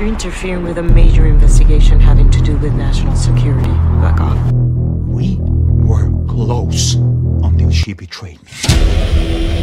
You're interfering with a major investigation having to do with national security. Back off. We were close until she betrayed me.